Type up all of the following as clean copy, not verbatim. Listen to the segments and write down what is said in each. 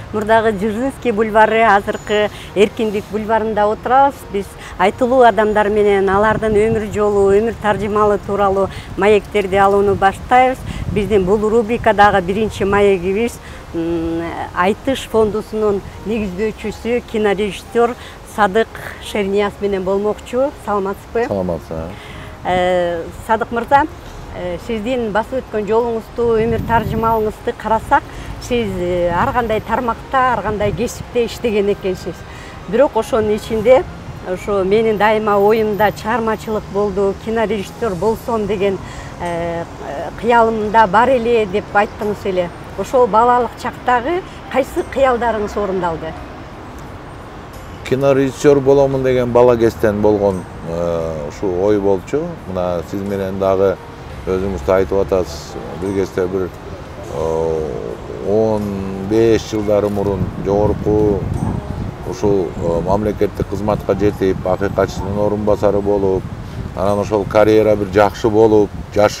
мурдагы Дзержинский бульвары, азыркы Эркиндик бульварында отурабыз. Биз айтылуу адамдар менен алардын өмүр жолу, өмүр таржымалы тууралуу маектерди алууну баштайбыз. Биздин бул рубрикадагы биринчи маегибиз Айтыш фондусунун негиздөөчүсү, кинорежиссер Садык Шернияз менен болмокчу. Саламатсызбы? Саламатсыз. Садык мырза, сиздин басып өткөн жолуңузду, өмүр таржымалыңызды карасак, сиз ар кандай тармакта, ар кандай кесипте иштеген экенсиз. Бирок ошонун ичинде ошо менин дайыма оюмда чыгармачылык болду, кинорежиссер болсом деген кыялымда бар эле деп айттыңыз эле. Ошол балалык чактагы кайсы кыялдарыңыз орундалды? Кинорежиссер боломун деген бала кезден болгон ушу ой болчу. Мына сиз менен дагы өзүңүз да айтып атасыз. Бир кезде бир 15 жылдары мурун жогорку ушул мамлекеттик кызматка жетип, акыйкатчынын орун басары болуп, анан ошол карьера бир жакшы болуп, жаш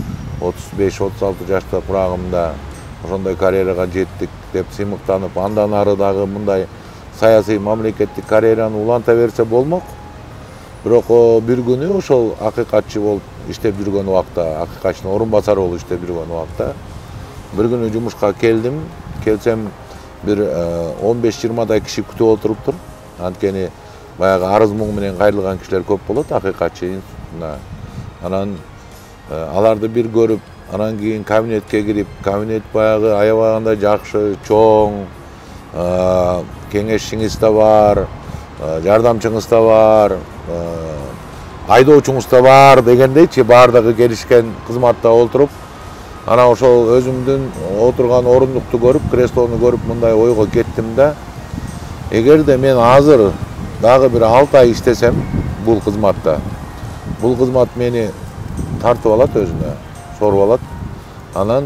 35-36 жашта курагымда ошондой карьерага жеттик деп сыймыктанып, андан ары дагы мындай саясий мамлекеттик карьераны уланта берсе болмок. Бирок бир күнү ошол акыйкатчы болуп иштеп жүргөн убакта, акыйкатчынын орун басары болуп иштеп жүргөн убакта бир күнү жумушка келсем бир 15-20 киши күтүп отуруптур. Анткени баягы арыз муң менен кайрылган кишилер көп болот акыйкатчы институтуна. Анан аларды бир көрүп, анан кийин кабинетке кирип, кабинет баягы аябагандай жакшы, чоң, кеңешчиңиз да бар, жардамчыңыз да бар, айдоочуңуз да бар дегендейчи, баардыгы келишкен кызматта отуруп, анан ошол өзүмдүн отурган орундукту көрүп, креслону көрүп мындай ойго кеттим да, эгерде мен азыр дагы бир 6 ай иштесем бул кызматта, бул кызмат мени тартып алат өзүнө, соруп алат. Анан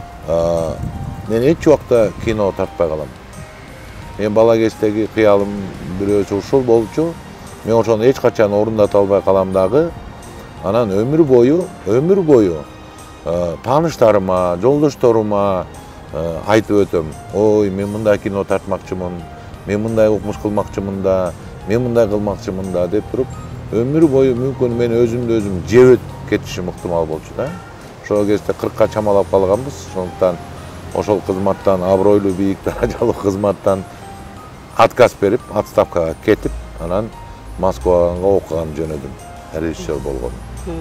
мен эч убакта кино тартпай калам. Мен бала кездеги кыялым бирөөсү ушул болчу. Мен ошону эч качан орундата албай калам дагы. Анан өмүр бою тааныштарыма, жолдошторума айтып өтөм. Ой, мен мындай кино тартмакчымын, мен мындай укмуш кылмакчымын да, мен мындай кылмакчымын да деп туруп, өмүр бою мүмкүн мен өзүмдү өзүм жеп кетишим ыктымал болчу да. Ошол кезде 40ка чамалап калганбыз. Ошондуктан ошол кызматтан, абройлуу бийик даражалуу кызматтан отказ берип, отставкага кетип, анан Москвага окуган жөнөдүм, режиссер болгон.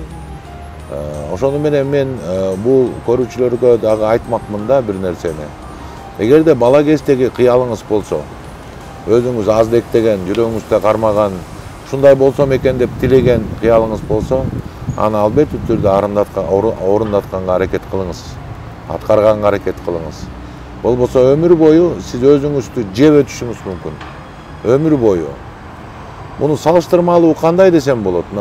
Ошону менен мен бул көрүүчүлөргө дагы айтмакмын да бир нерсени. Эгерде бала кездеги кыялыңыз болсо, өзүңүз аздектеген, жүрөгүңүздө кармаган, ушундай болсом экен деп тилеген кыялыңыз болсо, аны албетте түрдө орундатканга аракет кылыңыз, аткарганга аракет кылыңыз. Болбосо өмүр бою сиз өзүңүздү жеп өтүшүңүз мүмкүн. Өмүр бою. Муну салыштырмалуу кандай десем болот? Мына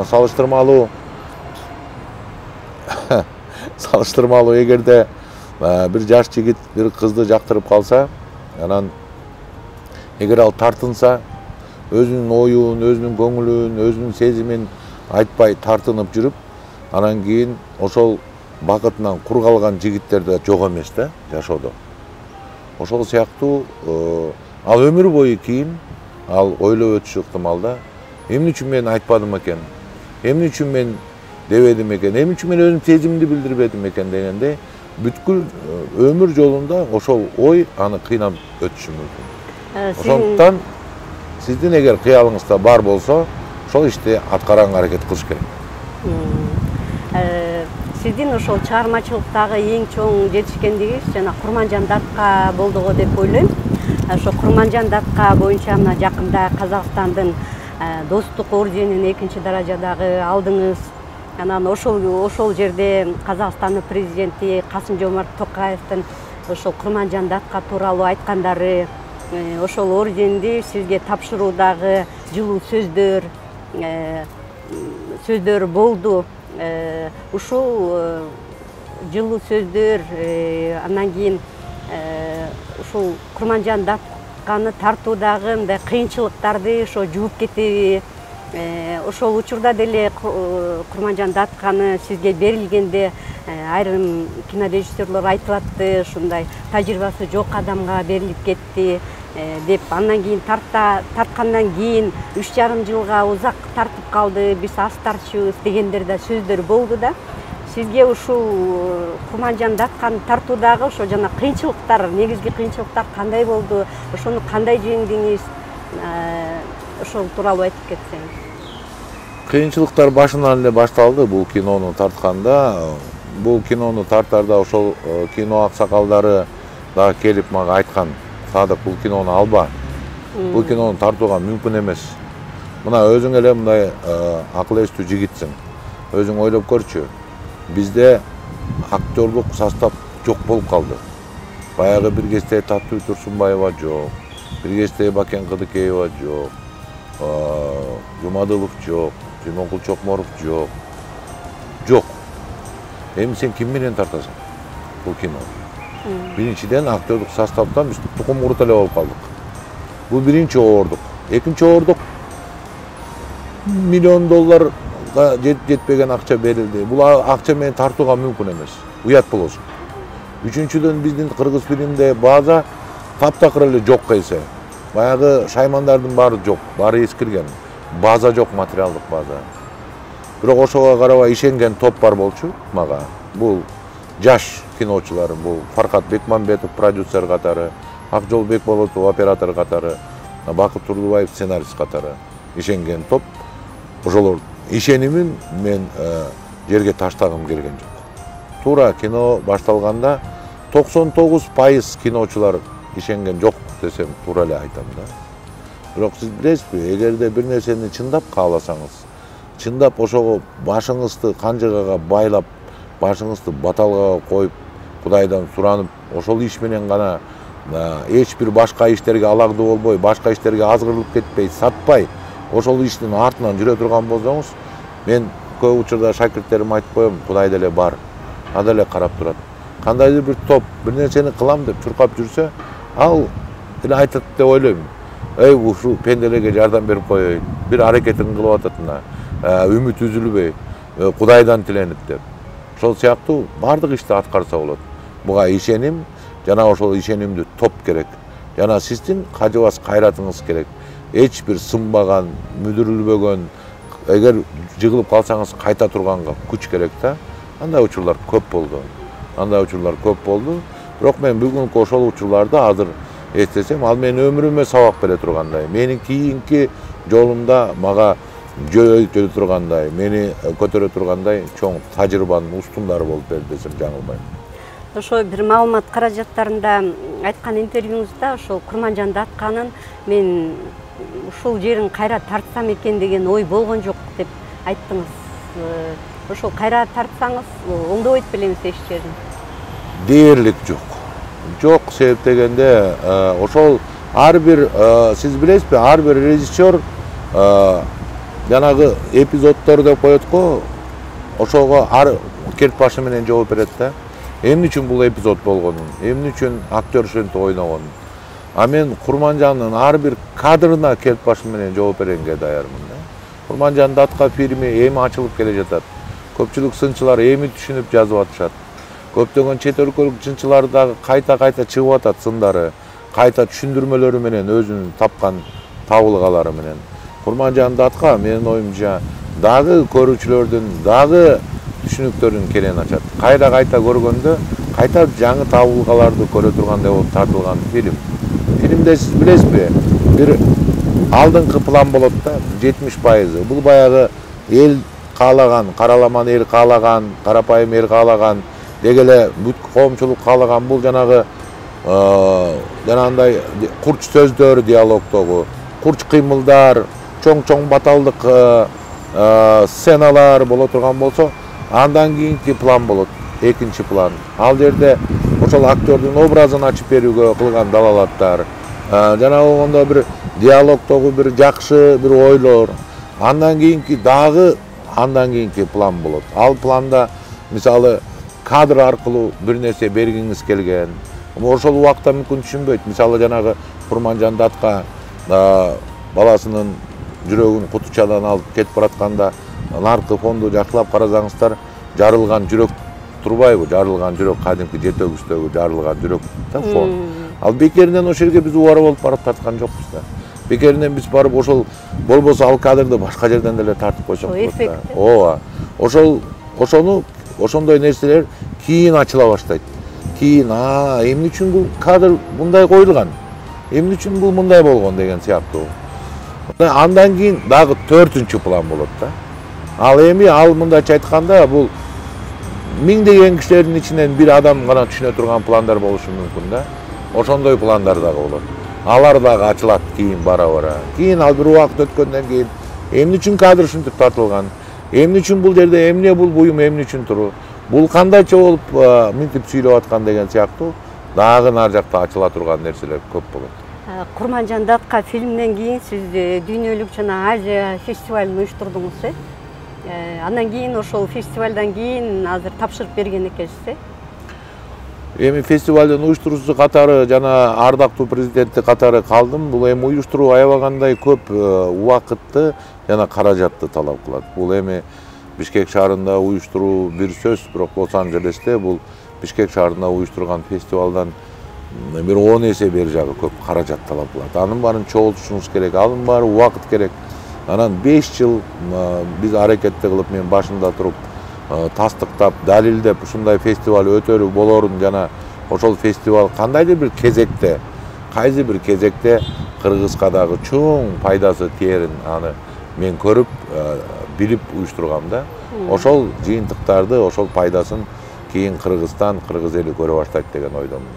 салыштырмалуу эгерде бир жаш жигит бир кызды жактырып калса, анан эгер ал тартынса, өзүнүн оюн, өзүнүн көңүлүн, өзүнүн сезимин айтпай тартынып жүрүп, анан кийин ошол бакытынан кур калган жигиттер да жок эмес да жашоодо. Ошол сыяктуу ал өмүр бою кийин ал ойлоп өтүшү ыктымал да. Эмне үчүн мен айтпадым экен? Эмне үчүн мен дебедим экен? Эмне үчүн мен өзүм сезимимди билдирбедим экен дегенде, бүткүл өмүр жолунда ошол ой аны кыйнап өтүшү мүмкүн. Ошондуктан сиздин эгер кыялыңызда бар болсо, ошол ишти аткарганга аракет кылыш керек. Сиздин ошол чыгармачылыктагы эң чоң жетишкендигиңиз жана Курманжан датка болдуго деп ойлойм. Ошо Курманжан датка боюнча мына жакында Казакстандын достук орденин 2 даражадагы алдыңыз. Анан ошол жерде Казакстандын президенти Касым-Жомарт Токаевдин ошол Курманжан датка тууралуу айткандары, ошол орденди сизге тапшыруудагы жылуу сөздөр болду. Ушул жылуу сөздөр андан кийин ушул Курманжан датканы тартуудагы мындай кыйынчылыктарды ошо жууп кетеби? Ошол учурда деле Курманжан датканы сизге берилгенде Айрым кинорежиссерлор айтып атты, ушундай тажрыйбасы жок адамга берилип кетти деп. Андан кийин тарткандан кийин 3,5 жылга узак тартып калды, биз аз тартчубуз дегендер да сөздөр болду да. Сизге ушул Курманжан Датканы тартуудагы ошо жана кыйынчылыктар, негизги кыйынчылыктар кандай болду? Ошону кандай жеңдиңиз? Ошол тууралуу айтып кетсеңиз. Кыйынчылыктар башынан эле башталды бул кинону тартканда. Бул кинону тартарда ошол кино аксакалдары да келип мага айткан: "Садык, бул кинону алба. Бул кинону тартууга мүмкүн эмес. Мына өзүң эле мындай акыл эстүү жигитсиң. Өзүң ойлоп көрчү. Бизде актерлук состав жок болуп калды. Баягы бир кезде Таттуу Турсунбаева жок, бир кезде Бакен Кыдыкеева жок, Жумадылов жок, Жумагул Чокморов жок. Жок. Эми сен ким менен тартасың бул кино? Биринчиден актерлук составдан биз тукум курут эле болуп калдык. Бул биринчи оордук. Экинчи оордук $1 миллион жетпеген акча берилди. Бул акча менен тартууга мүмкүн эмес. Уят болосуң. Үчүнчүдөн биздин кыргыз фильмде база таптакыр эле жок эсе. Баягы шаймандардын баары жок, баары эскирген. База жок, материалдык база. Бирок ошого карабай ишенген топ бар болчу мага. Бул жаш киночулар, бул Фаркат Бекмамбетов продюсер катары, Акжол Бекболотов оператор катары, Бакыт Турдубаев сценарист катары ишенген топ. Ошолор ишенимин мен жерге таштагым келген жок. Туура кино башталганда 99% киночулар ишенген жок десем туура эле айтам да. Бирок сиз билесизби, эгерде бир нерсени чындап кааласаңыз, чындап ошого башыңызды канжыгага байлап, башыңызды баталга коюп, Кудайдан суранып, ошол иш менен гана эч бир башка иштерге алагдуу болбой, башка иштерге азгырылып кетпей, сатпай, ошол иштин артынан жүрө турган болсоңуз, мен көп учурда шакирттериме айтып коем, Кудай деле бар, ада эле карап турат. Кандайдыр бир топ бир нерсени кылам деп чуркап жүрсө, ал деле айтат деп ойлойм. Эй, ушул пенделерге жардам берип коеюн, бир аракетин кылып ататына, үмүт үзүлбөй, Кудайдан тиленип деп. Ошол сыяктуу бардык ишти аткарса болот. Буга ишеним, жана ошол ишенимди топ керек. Жана сиздин кажыбас кайратыңыз керек. Эч бир сынбаган, мүдүрүлбөгөн, эгер жыгылып калсаңыз кайта турганга күч керек да. Андай учурлар көп болду. Бирок мен бүгүнкү ошол учурларды азыр эстесем, ал менин өмүрүмө сабак бере тургандай, менин кийинки жолумда мага жөө өтө тургандай, мени көтөрө тургандай чоң тажрыйбанын устундары болуп берди десем жаңылбайм. Ошо бир маалымат каражаттарында айткан интервьюңузда ошол Курманжан Датканын мен ушул жерин кайра тартсам экен деген ой болгон жок деп айттыңыз. Ошол кайра тартсаңыз оңдобойт белеңиз эч жерин? Дээрлик жок. Жок, себеп дегенде ошол ар бир сиз билесизби, ар бир режиссер жанагы эпизоддор деп коет го, ошого ар керт башы менен жооп берет да. Эмне үчүн бул эпизод болгонун, эмне үчүн актер ошентип ойногонун. А мен Курманжандын ар бир кадрына керт башы менен жооп бергенге даярмын да. Курманжан Датка фильми эми ачылып келе жатат. Көпчүлүк сынчылар эми түшүнүп жазып атышат. Көптөгөн чет өлкөлүк сынчылар дагы кайта чыгып атат сындары, кайта түшүндүрмөлөрү менен өзүнүн тапкан табылгалары менен. Курманжан Датка менин оюмча дагы көрүүчүлөрдүн дагы түшүнүктөрүн кенен ачат. Кайта көргөндө кайта жаңы табылгаларды көрө тургандай болуп тартылган фильм. Фильмде сиз билесизби, бир алдыңкы план болот да, 70%. Бул баягы эл каалаган, караламан эл каалаган, карапайым эл каалаган, дегеле бүт коомчулук каалаган бул жанагы жанагындай курч сөздөр диалогдогу, курч кыймылдар, чоң баталдык сценалар боло турган болсо, андан кийинки план болот, экинчи план. Ал жерде ошол актердун образын ачып берүүгө кылган далалаттар, жана болгондо бир диалогдогу бир жакшы бир ойлор, андан кийинки план болот. Ал планда мисалы кадр аркылуу бир нерсе бергиңиз келген. Ошол убакта мүмкүн түшүнбөйт. Мисалы жанагы Курманжан Датка баласынын жүрөгүн кутучадан алып кетип баратканда наркы фонду жакшылап карасаңыздар, жарылган жүрөк турбайбы жарылган жүрөк, кадимки жетөгүчтөгү жарылган жүрөк да фон. Ал бекеринен ошол жерге биз убара болуп барып тарткан жокпуз да. Бекеринен биз барып ошол болбосо ал кадрды башка жерден деле тартып койсок болот да. Ооба. Ошону ошондой нерселер кийин ачыла баштайт. Кийин эмне үчүн бул кадр мындай коюлган? Эмне үчүн бул мындай болгон деген сыяктуу. Андан кийин дагы 4-чү план болот да. Ал эми ал мындайча айтканда бул миңдеген кишилердин ичинен бир адам гана түшүнө турган пландар болушу мүмкүн да. Ошондой пландар дагы болот. Алар дагы ачылат кийин бара-бара. Кийин ал бир убакыт өткөндөн кийин эмне үчүн кадр ушинтип тартылган? Эмне үчүн бул жерде эмне бул буюм эмне үчүн туруу? Бул кандайча болуп мынтип сүйлөп аткан деген сыяктуу дагы нары жакта ачыла турган нерселер көп болот. Курманжан Датка фильмден кийин сиз дүйнөлүк жана Азия фестивалын уюштурдуңуз, Андан кийин ошол фестивалдан кийин азыр тапшырып берген экенсиз, Эми фестивалдын уюштуруусу катары жана ардактуу президенти катары калдым. Бул эми уюштуруу аябагандай көп убакытты жана каражатты талап кылат. Бул эми Бишкек шаарында уюштуруу бир сөз, бирок Лос-Анджелесте бул Бишкек шаарында уюштурган фестивалдан бир 10 эсе бери жагы көп каражат талап кылат. Анын баарын чогултушубуз керек, анын баары убакыт керек. Анан 5 жыл биз аракетти кылып, мен башында туруп тастыктап, далилдеп ушундай фестиваль өтөрү болорун жана ошол фестиваль кандайдыр бир кезекте, кайсы бир кезекте Кыргызга дагы чоң пайдасы тиерин аны мен көрүп, билип уюштургам да. Ошол жыйынтыктарды, ошол пайдасын кийин Кыргызстан, кыргыз эли көрө баштайт деген ойдомун.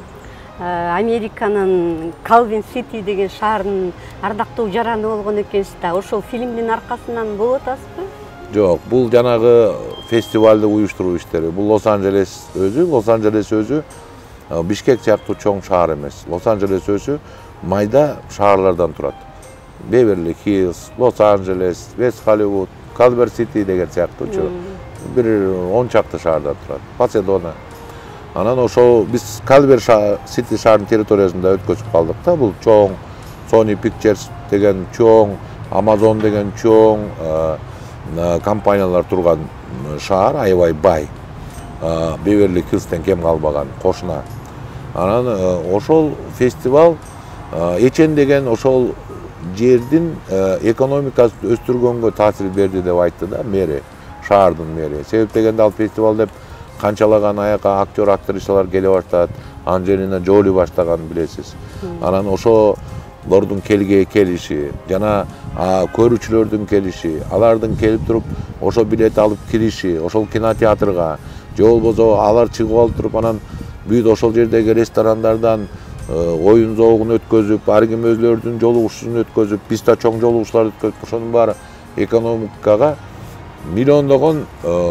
Американын Калвин Сити деген шаардын ардактуу жараны болгон экенсиз да. Ошол фильмдин аркасынан болуп атасызбы? Жок, бул жанагы фестивалды уюштуруу иштери. Бул Лос-Анджелес өзү Бишкек сыяктуу чоң шаар эмес. Лос-Анджелес өзү майда шаарлардан турат. Беверли Хиллз, Лос-Анджелес, Вест Холливуд, Калвер Сити деген сыяктуучу бир 10 чакты шаардан турат. Паседона. Анан ошол биз Калвер Сити шаарынын территориясында өткөзүп калдык да. Бул чоң Sony Pictures деген чоң, Amazon деген чоң компаниялар турган шаар, аябай бай. Беверли Хиллзден кем калбаган кошуна. Анан ошол фестиваль эчен деген ошол жердин экономикасын өстүргөнгө таасир берди деп айтты да мэри, шаардын мэри. Себеп дегенде ал фестиваль деп канчалаган аяка актер, актрисалар келе баштады. Анджелина Джоли баштаган билесиз. Анан ошолордун келиши жана көрүүчүлөрдүн келиши, алардын келип туруп ошо билет алып кириши, ошол кинотеатрга же болбосо алар чыгып алып туруп анан бүт ошол жердеги ресторандардан оюн зоогун өткөзүп, ар ким өзлөрүнүн жолугушуусун өткөзүп, биз да чоң жолугушууларды өткөзүп, ошонун баары экономикага миллиондогон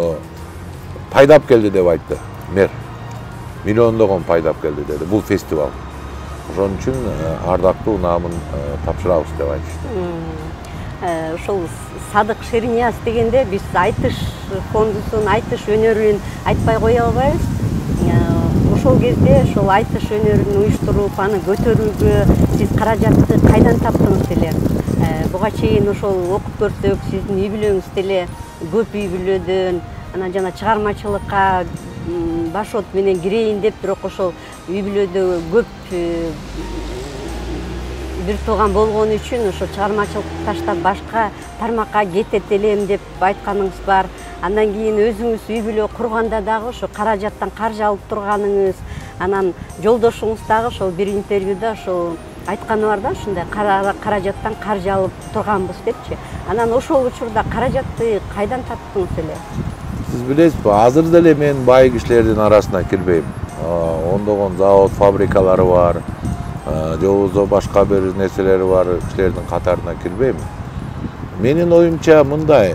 пайдап келди деп айтты мэр. Миллиондогон пайдап келди деди бул фестиваль. Ошон үчүн ардактуу наамын тапшырабыз деп айтышты. Ошол Садык Шернияз дегенде биз айтыш фондусун, айтыш өнөрүн айтпай кое албайбыз. Ошол кезде ошол айтыш өнөрүн уюштуруп, аны көтөрүүгө сиз каражатты кайдан таптыңыз деле? Буга чейин ошол окуп көрсөк, сиздин үй бүлөңүз деле көп үй бүлөдөн, анан жана чыгармачылыкка башот менен кирейин деп, бирок ошол үй бүлөдө көп бир тууган болгон үчүн ошо чыгармачылыкты таштап башка тармакка кетет элем деп айтканыңыз бар. Андан кийин өзүңүз үй бүлө курганда дагы ошо каражаттан каржы алып турганыңыз, анан жолдошуңуз дагы ошол бир интервьюда ошол айтканы бар да, ушундай каражаттан каржы алып турганбыз депчи. Анан ошол учурда каражатты кайдан таптыңыз эле? Сиз билесизби, азыр деле мен бай кишилердин арасына кирбейм. Ондогон завод, фабрикалары бар, же болбосо башка бир нерселери бар кишилердин катарына кирбейм. Менин оюмча мындай,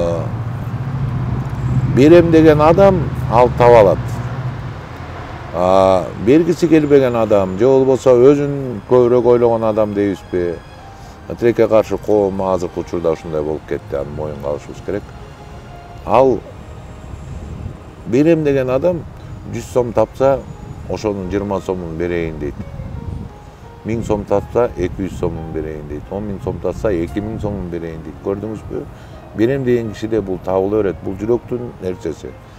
берем деген адам ал таба алат. Бергиси келбеген адам, же болбосо өзүн көбүрөөк ойлогон адам дейбизби? Тилекке каршы коом азыркы учурда ушундай болуп кетти, аны моюнга алышыбыз керек. Ал берем деген адам 100 сом тапса, ошонун 20 сомун берейин дейт. 1000 сом тапса 200 сомун берейин дейт. 10 000 сом тапса 2000 сомун берейин дейт. Көрдүңүзбү? Берем деген кишиде бул табыла берет. Бул жүрөктүн нерсеси.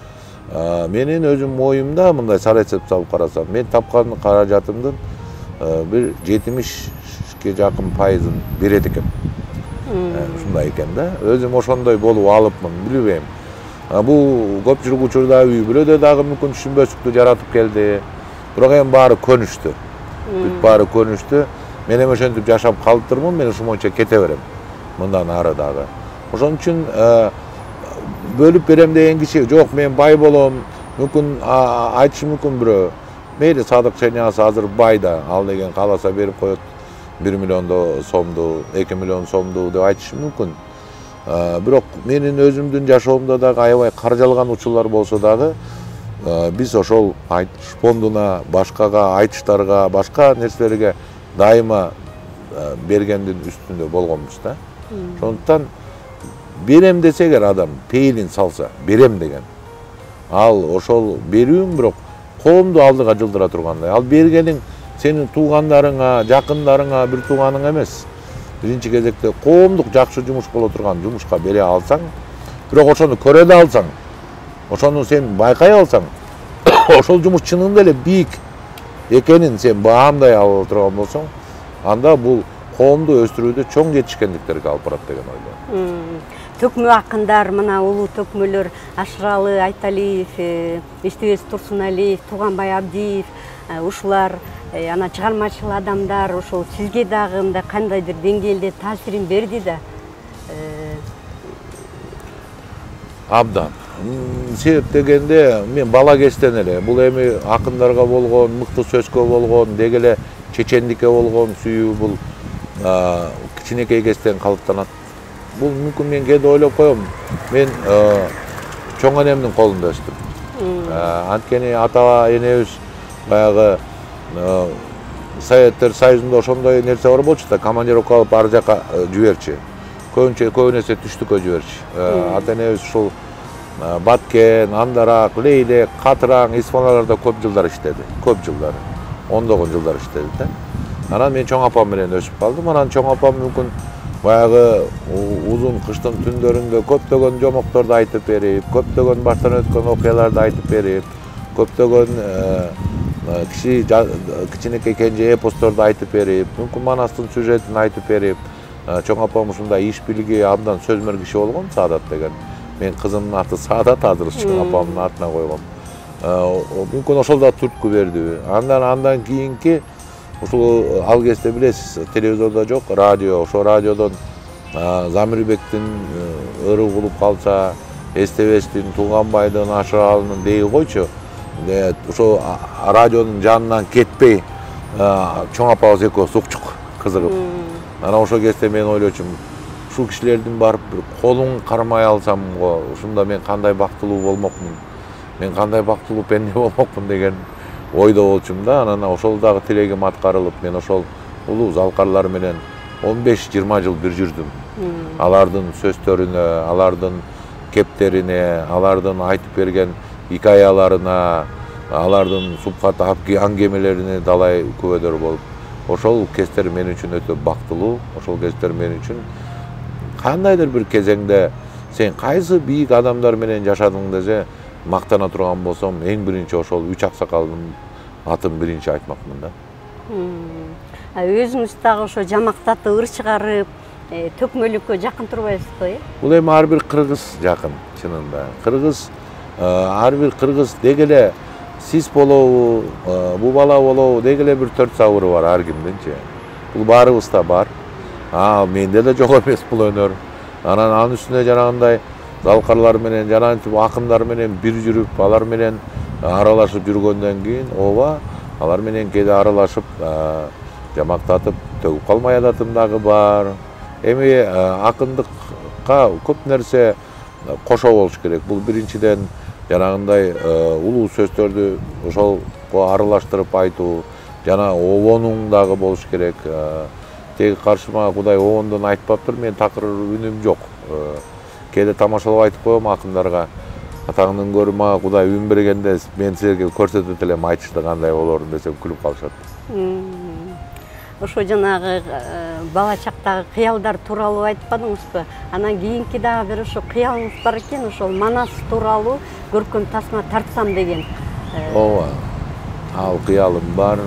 Менин өзүм оюмда мындай сара эсеп салып карасам, мен тапкан каражатымдын bir 70ге жакын пайызын берет экен. Ушундай экен да. Өзүм ошондой болуп алыпмын, билбейм. Бул көпчүлүк учурда үй бүлөдө дагы мүмкүн түшүнбөстүктү жаратып келди. Бирок эми баары көнүштү. Бүт баары көнүштү. Мен эми ошентип жашап калыптырмын, мен ушул боюнча кете берем. Мындан ары дагы. Ошон үчүн бөлүп берем деген киши жок, мен бай болом, мүмкүн айтышы мүмкүн бирөө. Мейли Садык Шениясы азыр бай да, ал деген кааласа берип коет 1 миллион сомду, 2 миллион сомду деп айтышы мүмкүн. Бирок менин өзүмдүн жашоомдо дагы аябай каржалган учурлар болсо дагы, биз ошол фондуна, башкага, айтыштарга, башка нерселерге дайыма бергендин үстүндө болгонбуз да. Ошондуктан берем десе эгер адам пейилин салса, берем деген. Ал ошол берүүң бирок коомду алдыга жылдыра тургандай. Ал бергениң сенин туугандарыңа, жакындарыңа, бир тууганың эмес. Биринчи кезекте коомдук жакшы жумуш боло турган жумушка бере алсаң, бирок ошону көрө да алсаң, ошону сен байкай алсаң, ошол жумуш чынында эле бийик экенин сен баамдай ала турган болсоң, анда бул коомду өстүрүүдө чоң жетишкендиктерге алып барат деген ойлойм. Төкмө акындар, мына улуу төкмөлөр Ашыралы Айталиев, Иштебес Турсуналиев, Тууганбай Абдиев, ушулар ана чыгармачыл адамдар ошол сизге дагы мындай кандайдыр деңгээлде таасирин берди да? Абдан. Себеп дегенде мен бала кезден эле бул эми акындарга болгон, мыкты сөзгө болгон, деги эле чечендикке болгон сүйүү бул кичинекей кезден калыптанат. Бул мүмкүн мен кээде ойлоп коем, мен чоң энемдин колунда өстүм. Анткени ата энебиз баягы Советтер Союзунда ошондой нерсе бар болчу да, командировка алып ар жака жиберчи. Көбүнесе түштүккө жиберчи. Ата энебиз ушул Баткен, Андарак, Лейлек, Катыраң, Исфаналарда көп жылдар иштеди. Көп жылдар. 10 жылдар иштеди да. Анан мен чоң апам менен өсүп калдым. Анан чоң апам мүмкүн баягы узун кыштын түндөрүндө көптөгөн жомокторду айтып берип, көптөгөн баштан өткөн окуяларды айтып берип, көптөгөн кичинекей кенже эпосторду айтып берип, мүмкүн Манастын сюжетин айтып берип, чоң апам ушундай иш билиги абдан сөзмөр киши болгон, Саадат деген. Мен кызымдын аты Саадат, азыр чоң апамдын атына койгом. Мүмкүн ошол да түрткү берди. Андан кийинки ушул ал кезде билесиз, телевизордо жок, радио, ошол радиодон Замирбектин ыры кылып калса, Эстебестин, Тууганбайдын, Ашыралынын деги койчу. Ошол радионун жанынан кетпей чоң апабыз экөөбүз укчук кызыгып. Анан ошол кезде мен ойлочумун, ушул кишилердин барып бир колун кармай алсам го, ушунда мен кандай бактылуу болмокмун, мен кандай бактылуу пенде болмокмун деген ойдо болчумун да. Анан ошол дагы тилегим аткарылып, мен ошол улуу залкарлар менен 15-20 жыл бир жүрдүм. Алардын сөздөрүнө, алардын кептерине, алардын айтып берген хикаяларына, алардын субхат аңгемелерине далай күбөдөр болуп, ошол кездер мен үчүн өтө бактылуу. Ошол кездер мен үчүн кандайдыр бир кезеңде сен кайсы бийик адамдар менен жашадың десе, мактана турган болсом, эң биринчи ошол 3 аксакалдын атын биринчи айтмакмын да. Өзүңүз дагы ошо жамактатып, ыр чыгарып, төкмөлүккө жакын турбайсызбы? Бул эми ар бир кыргыз жакын, чынында. Кыргыз, ар бир кыргыз деги эле сиз болобу, бул бала болобу, деги эле бир 4 сабыры бар ар кимдинчи. Бул баарыбызда бар. Менде да жок эмес бул өнөр. Анан анын үстүнө жанагындай залкарлар менен, жанагынтип акындар менен бир жүрүп, алар менен аралашып жүргөндөн кийин, ооба, алар менен кээде аралашып, жамактатып, төгүп калмай ататым дагы бар. Эми акындыкка көп нерсе кошо болуш керек. Бул биринчиден жанагындай улуу сөздөрдү ошолго аралаштырып айтуу, жана обонуң дагы болуш керек. Теги каршыма Кудай обондон айтпаптыр, мен такыр үнүм жок. Кээде тамашалап айтып коем акындарга, атаңдын көрүп мага Кудай үн бергенде мен силерге көрсөтөт элем айтышты кандай болорун десем күлүп калышат. ошо жанагы бала чактагы кыялдар тууралуу айтпадыңызбы? Анан кийинки дагы бир ошо кыялыңыз бар экен, ошол Манас тууралуу көркөм тасма тартсам деген. Ооба. Ал кыялым бар,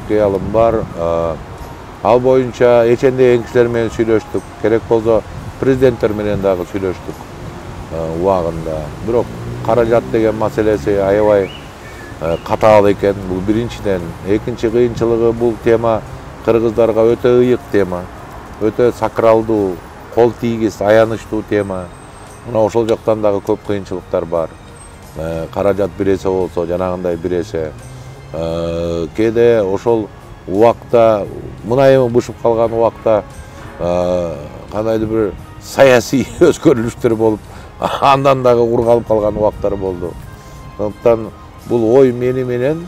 Ал боюнча эченде деген кишилер менен сүйлөштүк. Керек болсо президенттер менен дагы сүйлөштүк убагында. Бирок каражат деген маселеси аябай катаал экен. Бул биринчиден. Экинчи кыйынчылыгы бул тема кыргыздарга өтө ыйык тема. Өтө сакралдуу, кол тийгиз, аянычтуу тема. Мына ошол жактан дагы көп кыйынчылыктар бар. Каражат биресе болсо, жанагындай биресе. Кээде ошол убакта, мынайымы бышып калган убакта кандайдыр бир саясий өзгөрүлүштөр болуп, андан дагы кургалып калган убактар болду. Ошондуктан бул ой менен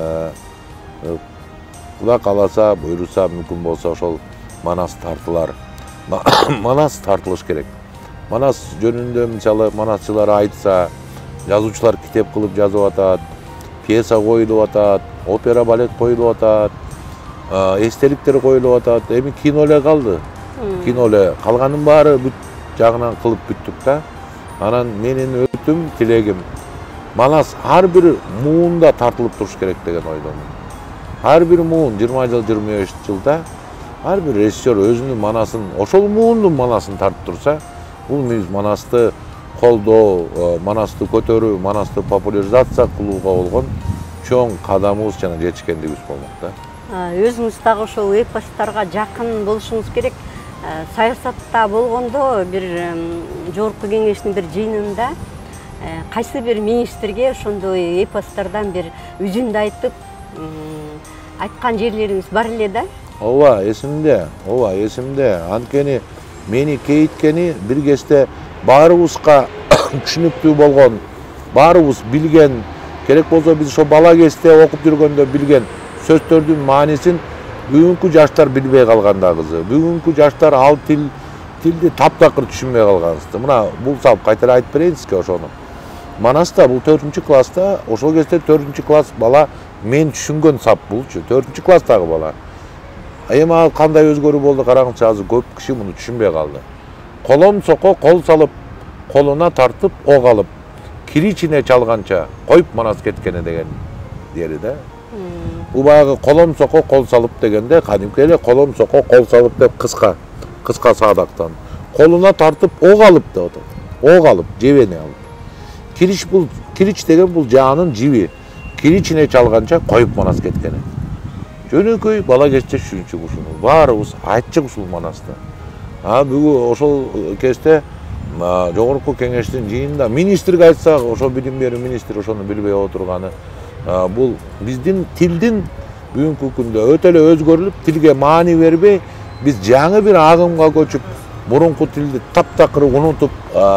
Кудай кааласа, буйруса, мүмкүн болсо ошол Манас тартылар. Манас тартылыш керек. Манас жөнүндө мисалы манасчылар айтса, жазуучулар китеп кылып жазып атат, пьеса коюлуп атат, опера балет коюлуп атат, эстеликтер коюлуп атат. Эми кино эле калды. Кино эле калганын баары бүт жагынан кылып бүттүк да. Анан менин өтүм, тилегим Манас ар бир муунда тартылып туруш керек деген ойдомун. Ар бир муун 20 жыл, 25 жылда ар бир режиссер өзүнүн манасын, ошол муундун манасын тартып турса, бул биз Манасты колдоо, Манасты көтөрүү, Манасты популяризация кылууга болгон чоң кадамыбыз жана жетишкендигибиз болмок да. Өзүңүз дагы ошол эпостарга жакын болушуңуз керек. Саясатта болгондо бир жогорку кеңештин бир жыйынында кайсы бир министрге ошондой эпостардан бир үзүндү айтып айткан жерлериңиз бар эле да? Ооба, эсимде. Анткени мени кейиткени бир кезде баарыбызга түшүнүктүү болгон, баарыбыз билген, керек болсо биз ошо бала кезде окуп жүргөндө билген сөздөрдүн маанисин бүгүнкү жаштар билбей калган дагысы. Бүгүнкү жаштар ал тилди таптакыр түшүнбөй калганбызды. Мына бул сап кайтара айтып берейин сизге ошону. Манаста бул 4-класста, ошол кезде 4-класс бала мен түшүнгөн сап булчу. 4-класстагы бала. Эми ал кандай өзгөрүү болду караңызчы, азыр көп киши муну түшүнбөй калды. Колом соко кол салып, колуна тартып ок алып, киричине чалганча коюп Манас кеткени деген дери да. Бул баягы колом соко кол салып дегенде кадимки эле колом соко кол салып деп кыска саадактан. Колуна тартып ок алып деп атат. Ок алып, жебени алып. Кирич деген бул жаанын жиби. Киричине чалганча коюп Манас кеткени. Жөнөкөй бала кезде түшүнчүк ушуну. Баарыбыз айтчык ушул Манаста. Бүгүн ошол кезде жогорку кеңештин жыйынында министрге айтсак, ошо билим берүү министри ошону билбей отурганы. Бул биздин тилдин бүгүнкү күндө өтө эле өзгөрүлүп, тилге маани бербей, биз жаңы бир агымга көчүп, мурунку тилди таптакыр унутуп,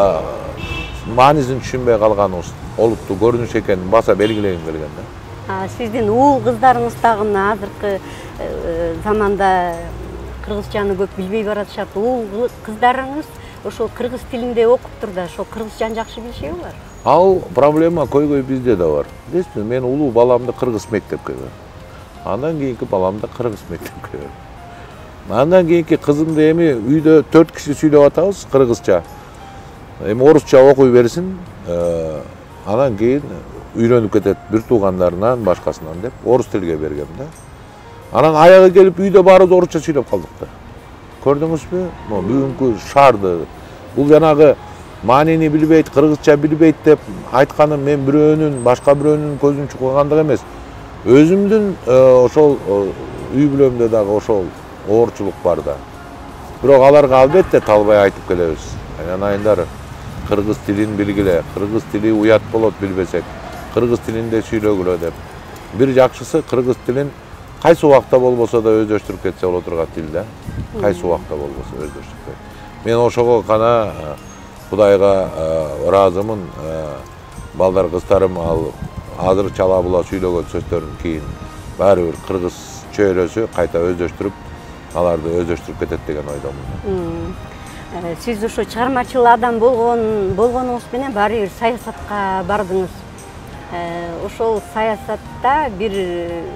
маанисин түшүнбөй калганыбыз олуттуу көрүнүш экенин баса белгилегим келген да. Сиздин уул кыздарыңыз дагы азыркы заманда кыргызчаны көп билбей баратышат. Уул кыздарыңыз ошол кыргыз тилинде окуптур да, ошол кыргызчаны жакшы билишеби алар? Ал проблема көйгөй бизде да бар. Билесизби, мен улуу баламды кыргыз мектепке бердим. Андан кийинки баламды кыргыз мектепке бердим. Андан кийинки кызымды эми үйдө 4 киши сүйлөп атабыз кыргызча. Эми орусча окуй берсин, анан кийин үйрөнүп кетет бир туугандарынан башкасынан деп орус тилге бергем да. Анан аягы келип үйдө баарыбыз орусча сүйлөп калдык да. Көрдүңүзбү? Бүгүнкү шаарды. Бул жанагы маанини билбейт, кыргызча билбейт деп айтканым мен бирөөнүн, башка бирөөнүн көзүн чукугандык эмес. Өзүмдүн ошол үй бүлөмдө дагы ошол оорчулук бар да. Бирок аларга албетте талбай айтып келебиз. Айнайындар, кыргыз тилин билгиле, кыргыз тили уят болот билбесек, кыргыз тилинде сүйлөгүлө деп. Бир жакшысы кыргыз тилин кайсы убакта болбосо да өздөштүрүп кетсе боло турган тил да. Кайсы убакта болбосо өздөштүрүп. Мен ошого гана Кудайга ыраазымын. Балдар кыздарым ал азыр чала була сүйлөгөн сөздөрдөн кийин баары бир кыргыз чөйрөсү кайта өздөштүрүп, аларды өздөштүрүп кетет деген ойдомун. Сиз ошо чыгармачыл адам болгонуңуз менен баары бир саясатка бардыңыз. Ошол саясатта бир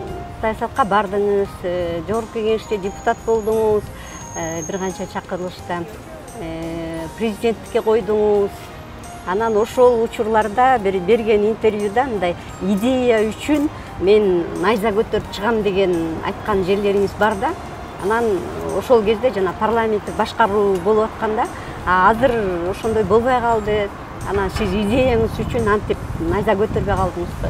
саясатка бардыңыз, жогорку кеңеште депутат болдуңуз, бир канча чакырылышта президенттикке койдуңуз. Анан ошол учурларда берген интервьюда мындай идея үчүн мен найза көтөрүп чыгам деген айткан жерлериңиз бар да. Анан ошол кезде жана парламенттик башкаруу болуп атканда, азыр ошондой болбой калды. Анан сиз идеяңыз үчүн антип найза көтөрбөй калдыңызбы?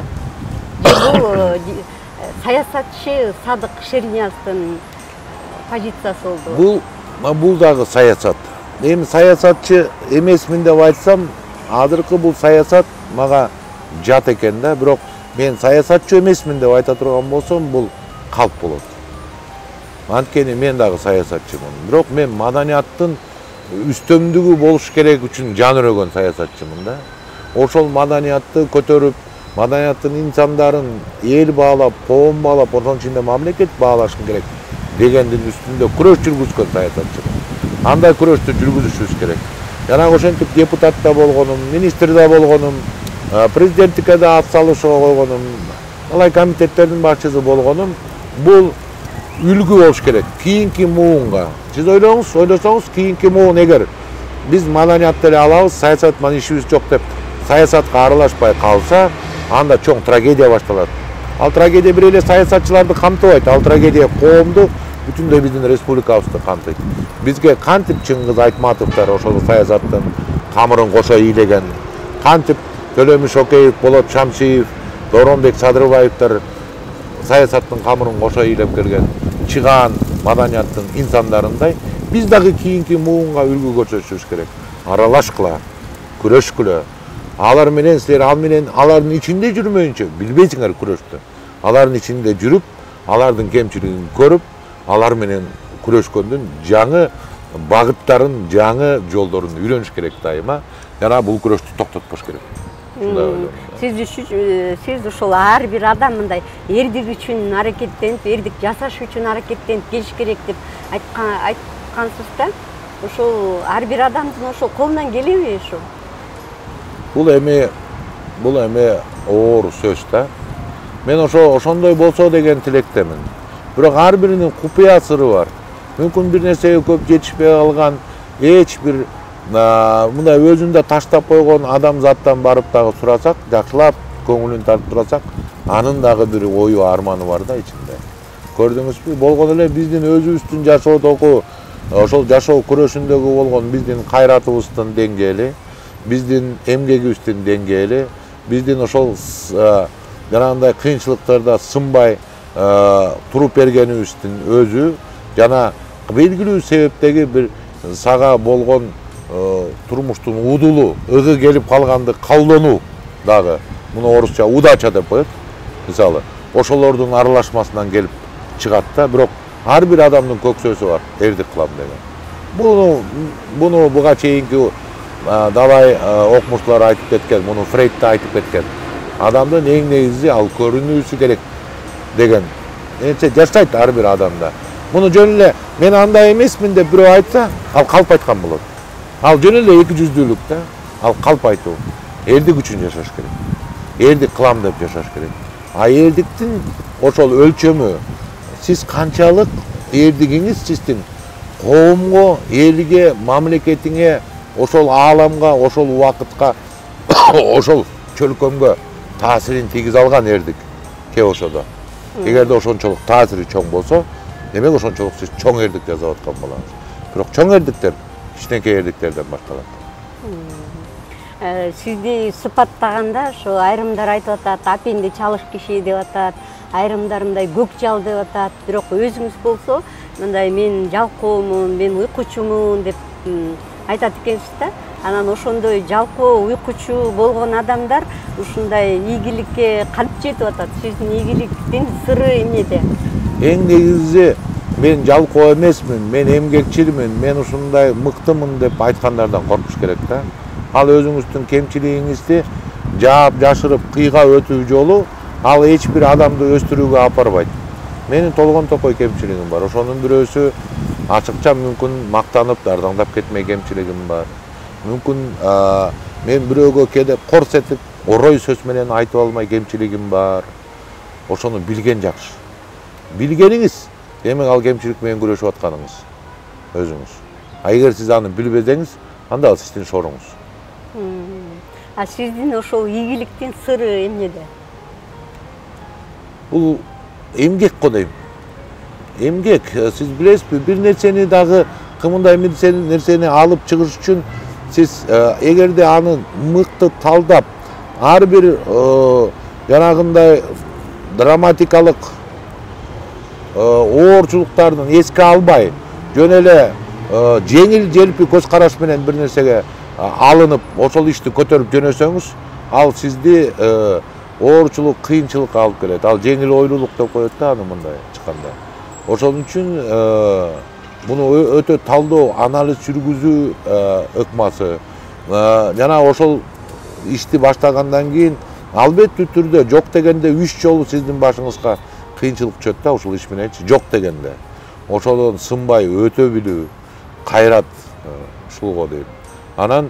Же бул саясатчы Садык Шерниязовдун позициясы болду? Бул дагы саясат. Эми саясатчы эмесмин деп айтсам, азыркы бул саясат мага жат экен да, бирок мен саясатчы эмесмин деп айта турган болсом, бул калп болот. Анткени мен дагы саясатчымын. Бирок мен маданияттын үстөмдүгү болуш керек үчүн жан өрөгөн саясатчымын да. Ошол маданиятты көтөрүп, маданияттын инсандарын эл баалап, коом баалап, ошонун ичинде мамлекет баалашын керек дегендин үстүндө күрөш жүргүзгөн саясатчымын. Андай күрөштү жүргүзүшүбүз керек. Жанагы ошентип депутат да болгонум, министр да болгонум, президенттикке да ат салышууга койгонум, алай комитеттердин башчысы болгонум. Бул үлгү болуш керек кийинки муунга. Сиз ойлосоңуз, кийинки муун эгер биз маданиятты эле алабыз, саясат менен ишибиз жок деп саясатка аралашпай калса, анда чоң трагедия башталат. Ал трагедия бир эле саясатчыларды камтыбайт, ал трагедия коомду, бүтүндөй биздин республикабызды камтыйт. Бизге кантип Чыңгыз Айтматовдор ошол саясаттын камырын кошо ыйлеген, кантип Төлөмүш Океев, Болот Шамшиев, Доронбек Садырбаевдор саясаттын камырын кошо ыйлап келген чыгаан маданияттын инсандарындай, биз дагы кийинки муунга үлгү көрсөтүшүбүз керек. Аралашкыла, күрөшкүлө. Алар менен силер алардын ичинде жүрмөйүнчө билбейсиңер күрөштү. Алардын ичинде жүрүп, алардын кемчилигин көрүп, алар менен күрөшкөндүн жаңы багыттарын, жаңы жолдорун үйрөнүш керек дайыма. Жана бул күрөштү токтотпош керек. Сиз ушул ар бир адам мындай эрдик үчүн аракеттенип, эрдик жасаш үчүн аракеттенип келиш керек деп айткансыз да. Ошол ар бир адамдын ошол колунан келеби ошол? Бул эми оор сөз да. Мен ошондой болсо деген тилектемин. Бирок ар биринин купуя сыры бар. Мүмкүн бир нерсеге көп жетишпей калган, эч бир мындай өзүндө таштап койгон адамзаттан барып дагы сурасак, жакшылап көңүлүн тартып турасак, анын дагы бир ою, арманы бар да ичинде. Көрдүңүзбү? Болгон эле биздин өзүбүздүн жашоодогу, ошол жашоо күрөшүндөгү болгон биздин кайратыбыздын деңгээли, биздин эмгегибиздин деңгээли, биздин ошол жанагындай кыйынчылыктарда сынбай туруп бергенибиздин өзү жана белгилүү себептеги бир сага болгон турмуштун удулу, ыгы келип калганды колдонуу дагы. Муну орусча удача деп коет. Мисалы, ошолордун аралашмасынан келип чыгат да, бирок ар бир адамдын көксөсү бар, эрдик кылам деген. Буну буга чейинки далай окумуштуулар айтып кеткен, муну Фрейд да айтып кеткен. Адамдын эң негизи ал көрүнүүсү керек деген. Эче жашайт ар бир адамда. Муну жөн эле мен андай эмесмин деп бирөө айтса, ал калп айткан болот. Ал жөн эле эки жүздүүлүк да. Ал калп айтуу. Элдик үчүн жашаш керек. Элдик кылам деп жашаш керек. А элдиктин ошол өлчөмү, сиз канчалык элдигиңиз сиздин коомго, элге, мамлекетиңе, ошол ааламга, ошол убакытка, ошол чөлкөмгө таасирин тийгизе алган эрдик кеп ошодо. Эгерде ошончолук таасири чоң болсо, демек ошончолук сиз чоң эрдик жасап аткан боласыз. Бирок чоң эрдиктер кичинекей эрдиктерден башталат. Сизди сыпаттаганда ошо айрымдар айтып атат, апенди чалыш киши деп атат, айрымдар мындай көк жал деп атат. Бирок өзүңүз болсо, мындай мен жалкоомун, мен уйкучумун деп айтат экенсиз да. Анан ошондой жалкоо, уйкучу болгон адамдар ушундай ийгиликке кантип жетип атат? Сиздин ийгиликтин сыры эмнеде? Эң негизи мен жалкоо эмесмин, мен эмгекчилмин, мен ушундай мыктымын деп айткандардан коркуш керек да. Ал өзүңүздүн кемчилигиңизди жаап жашырып кыйга өтүү жолу ал эч бир адамды өстүрүүгө алып барбайт. Менин толгон топой кемчилигим бар. Ошонун бирөөсү ачыкча мүмкүн мактанып дардаңдап кетмей кемчилигим бар. Мүмкүн мен бирөөгө кээде корс этип орой сөз менен айтып алмай кемчилигим бар. Ошону билген жакшы. Билгениңиz, демек ал кемчилик менен күрөшүп атканыңыз өзүңүз. Эгер сиз аны билбесеңиз, анда ал сиздин шоруңуз. А сиздин ошол ийгиликтин сыры эмнеде? Бул эмгек го дейм. Эмгек, сиз билесизби, бир нерсени дагы кымындай нерсени алып чыгыш үчүн сиз эгерде аны мыкты талдап, ар бир жанагындай драматикалык оорчулуктардын эске албай, жөн эле жеңил желпи көз караш менен бир нерсеге алынып, ошол ишти көтөрүп жөнөсөңүз, ал сизди оорчулук, кыйынчылыкка алып келет. Ал жеңил ойлуулук деп коет да аны мындай чыкканда. Ошон үчүн муну өтө талдоо, анализ жүргүзүү ыкмасы. Жана ошол ишти баштагандан кийин албеттүү түрдө жок дегенде 3 жолу сиздин башыңызга кыйынчылык түшөт да ушул иш мененчи, жок дегенде. Ошодон сынбай өтө билүү, кайрат ушул го дейм. Анан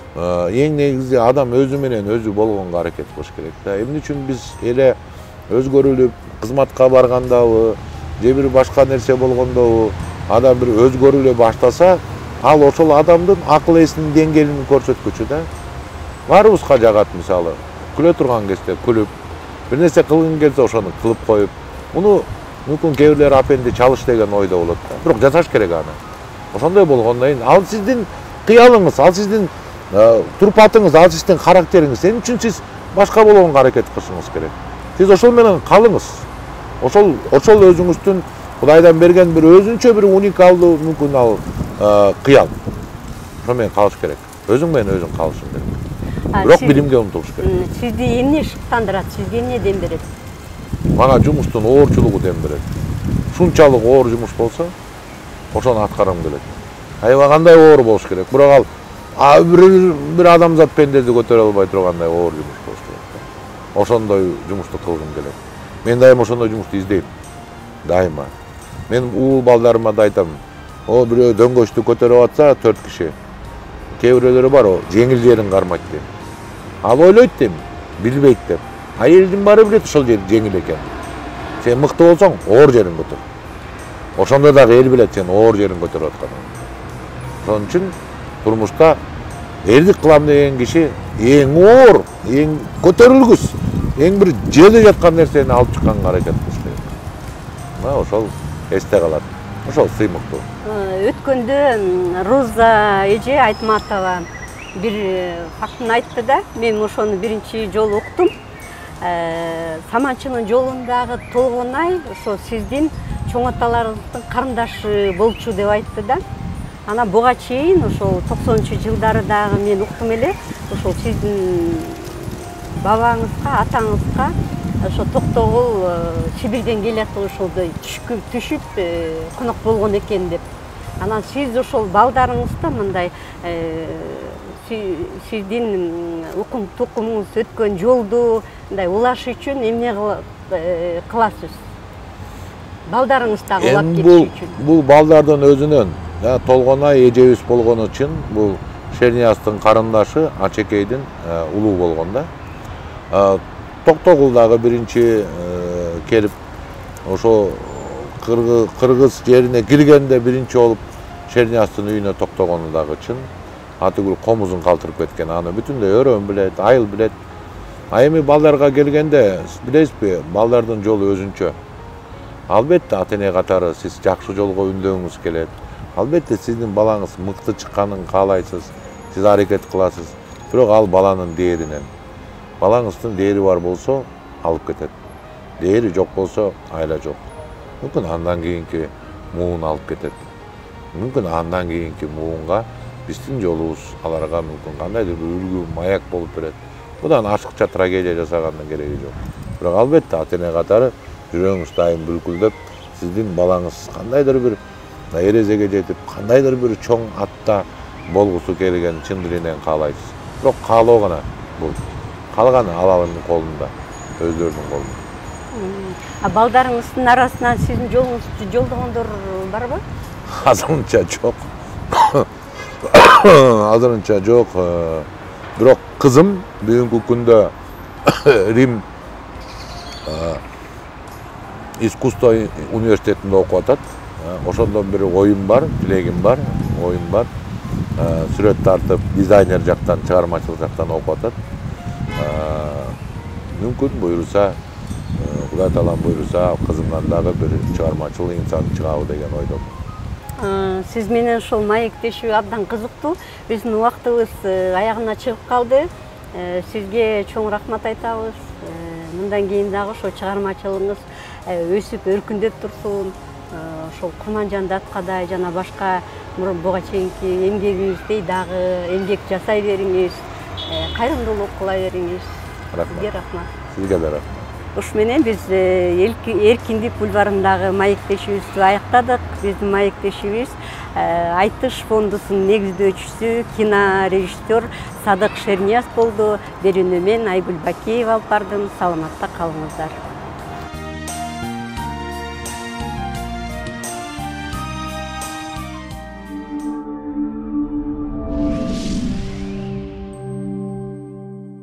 эң негизи адам өзү менен өзү болгонго аракет кылыш керек да. Эмне үчүн биз эле өзгөрүлүп кызматка баргандабы, же бир башка нерсе болгондобу адам бир өзгөрүлө баштаса, ал ошол адамдын акыл эсинин деңгээлин көрсөткүчү да. Баарыбызга жагат мисалы, күлө турган кезде күлүп, бир нерсе кылгың келсе ошону кылып коюп, муну мүмкүн кээ бирлер апенди чалыш деген ойдо болот да. Бирок жасаш керек аны. Ошондой болгондон кийин ал сиздин кыялыңыз, ал сиздин турпатыңыз, ал сиздин характериңиз. Сен үчүн сиз башка болгонго аракет кылышыңыз керек. Сиз ошол менен калыңыз. Ошол өзүңүздүн Кудайдан берген бир өзүнчө бир уникалдуу мүмкүн ал кыял. Ошо менен калыш керек. Өзүң менен өзүң калышың керек. Бирок билимге умтулуш керек. Сизди эмне шыктандырат? Сизге эмне дем берет? Мага жумуштун оорчулугу дем берет. Шунчалык оор жумуш болсо, ошону аткаргым келет. Аябай кандай оор болуш керек. Бирок ал бир адамзат пендеди көтөрө албай тургандай оор жумуш болуш керек. Ошондой жумушту кылгым келет. Мен дайыма ошондой жумушту издейм. Дайыма. Мен уул балдарыма да айтам. Бирөө дөңгөчтү көтөрүп атса 4 киши. Кээ бирөөлөрү бар, жеңил жерин кармайт дейм. Ал ойлойт дейм, билбейт деп. Элдин баары билет ошол жер жеңил экен. Сен мыкты болсоң, оор жерин көтөр. Ошондо дагы эл билет сен оор жерин көтөрүп атканыңды. Ошон үчүн турмушта эрдик кылам деген киши эң оор, эң көтөрүлгүс, эң бир жерде жаткан нерсени алып чыкканга аракет кылыш керек. Ошол эсте калат. Ошол сыймыктуу. Өткөндө Роза эже Айтматова бир фактын айтты да, мен ошону биринчи жолу уктум. Саманчынын жолундагы Толгонай ошо сиздин чоң аталарыңыздын карындашы болчу деп айтты да. Ана буга чейин ошол 90-жылдары дагы мен уктум эле, ошол сиздин бабаңызга, атаңызга ошо Токтогул Сибирден келатып ошолдой түшүп конок болгон экен деп. Анан сиз ошол балдарыңызда мындай сиздин укум тукумуңуз өткөн жолду мындай улаш үчүн эмне кыласыз? Балдарыңыз дагы улап кетиш үчүн. Бул балдардын өзүнөн Толгонай эжебиз болгону үчүн бул Шернияздын карындашы Ачекейдин улуу болгон да. Токтогул дагы биринчи келип ошо кыргыз жерине киргенде биринчи болуп Шернияздын үйүнө токтогону дагы чын. Атыгүл комузун калтырып кеткен, аны бүтүндөй өрөөн билет, айыл билет. Эми балдарга келгенде, билесизби, балдардын жолу өзүнчө. Албетте ата-эне катары сиз жакшы жолго үндөгүңүз келет. Албетте сиздин балаңыз мыкты чыкканын каалайсыз, сиз аракет кыласыз. Бирок ал баланын дээринен. Балаңыздын дээри бар болсо, алып кетет. Дээри жок болсо, айла жок. Мүмкүн андан кийинки муун алып кетет. Мүмкүн андан кийинки муунга биздин жолубуз аларга мүмкүн кандайдыр бир үлгү, маяк болуп берет. Будан ашыкча трагедия жасагандын кереги жок. Бирок албетте ата-эне катары жүрөгүңүз дайым бүлкүлдөп, сиздин балаңыз кандайдыр бир эрезеге жетип, кандайдыр бир чоң атта болгусу келген чын дилинен каалайсыз. Бирок каалоо гана бул. Калганы Алланын колунда, өздөрүнүн колунда. Балдарыңыздын арасынан сиздин жолуңузду жолдогондор барбы? Азырынча жок. Азырынча жок. Бирок кызым бүгүнкү күндө Рим искусство университетинде окуп атат. Ошондон бери оюм бар, тилегим бар, оюм бар. Сүрөт тартып, дизайнер жактан, чыгармачылык жактан окуп атат. Мүмкүн буйруса, Кудай таалам буйруса, кызымдан дагы бир чыгармачыл инсан чыгабы деген ойдомун. Сиз менен ушул маектешүү абдан кызыктуу. Биздин убактыбыз аягына чыгып калды. Сизге чоң рахмат айтабыз. Мындан кийин дагы ошо чыгармачылыгыңыз өсүп өркүндөп турсун. Ошол Курманжан Даткадай жана башка буга чейинки эмгегиңиздей дагы эмгек жасай бериңиз. Кайрымдуулук кыла бериңиз. Сизге рахмат. Сизге да рахмат. Ушу менен биз Эркиндик бульварындагы маектешүүбүздү аяктадык. Биздин маектешүүбүз Айтыш фондусунун негиздөөчүсү, кинорежиссер Садык Шернияз болду. Берүүнү мен Айгүл Бакиева алып бардым. Саламатта калыңыздар.